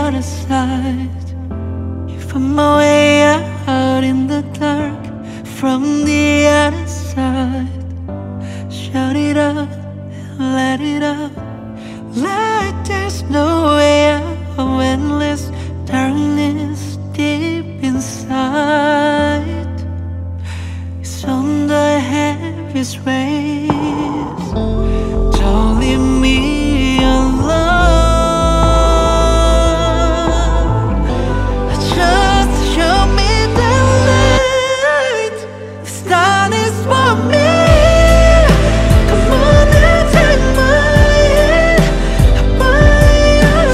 other side. You found my way out in the dark from the other side. Shout it out, let it out, like there's no way out of endless darkness deep inside. It's on the heaviest waves. Don't leave me alone. Just show me the light. This time is for me. Come on and take my hand. I'm by your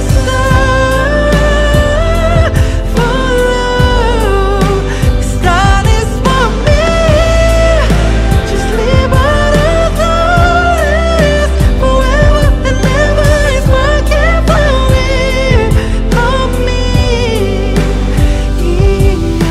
side. Follow. This time is for me. Just leave out of the rest. Forever and ever is my gift for me. Hold me in your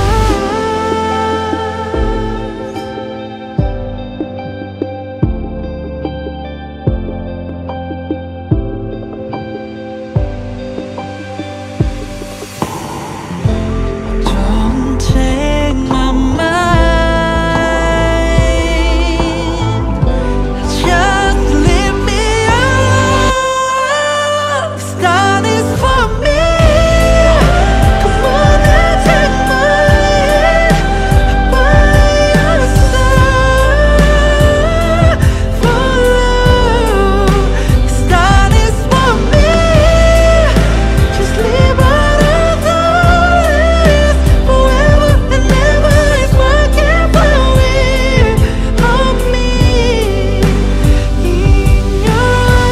Don't take my mind. Just leave me alone. This time is for me. Come on and take my hand. I'm by your side. Follow. This time is for me. Just leave out of the rest. Forever and ever is my gift for me. Hold me in your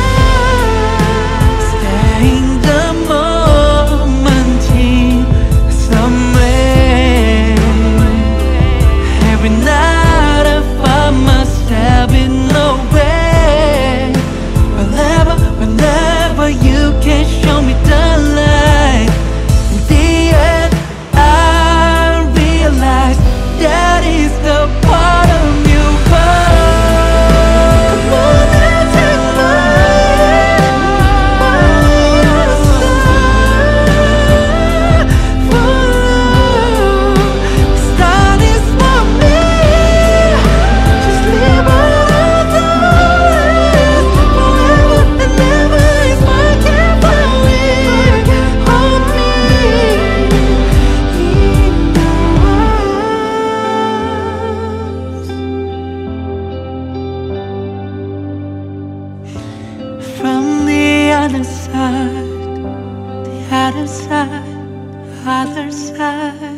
eyes. Staying the moment in somewhere. Every night I find myself in nowhere. Whenever you can show me the light. In the end, I realize that is the part of you. Come on and take my hand. By your side. Follow. This time is for me. Just leave out of the rest. Forever and ever is my gift for me. Hold me in your eyes. From the other side, the other side, other side.